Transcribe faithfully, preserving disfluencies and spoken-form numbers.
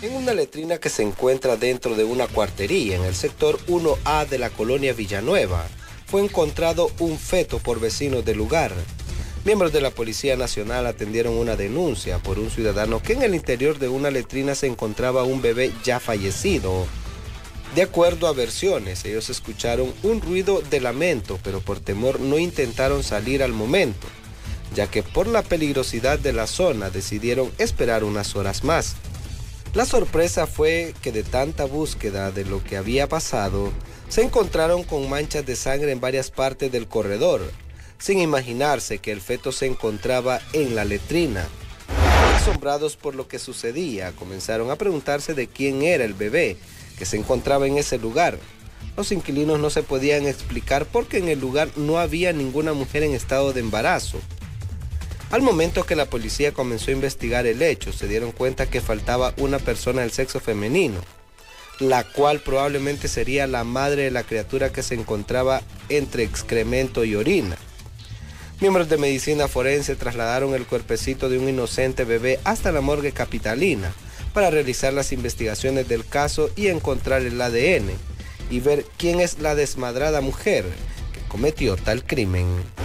En una letrina que se encuentra dentro de una cuartería en el sector uno A de la colonia Villanueva, fue encontrado un feto por vecinos del lugar. Miembros de la Policía Nacional atendieron una denuncia por un ciudadano que en el interior de una letrina se encontraba un bebé ya fallecido. De acuerdo a versiones, ellos escucharon un ruido de lamento, pero por temor no intentaron salir al momento, ya que por la peligrosidad de la zona decidieron esperar unas horas más. La sorpresa fue que de tanta búsqueda de lo que había pasado, se encontraron con manchas de sangre en varias partes del corredor, sin imaginarse que el feto se encontraba en la letrina. Asombrados por lo que sucedía, comenzaron a preguntarse de quién era el bebé que se encontraba en ese lugar. Los inquilinos no se podían explicar porque en el lugar no había ninguna mujer en estado de embarazo. Al momento que la policía comenzó a investigar el hecho, se dieron cuenta que faltaba una persona del sexo femenino, la cual probablemente sería la madre de la criatura que se encontraba entre excremento y orina. Miembros de medicina forense trasladaron el cuerpecito de un inocente bebé hasta la morgue capitalina para realizar las investigaciones del caso y encontrar el A D N y ver quién es la desmadrada mujer que cometió tal crimen.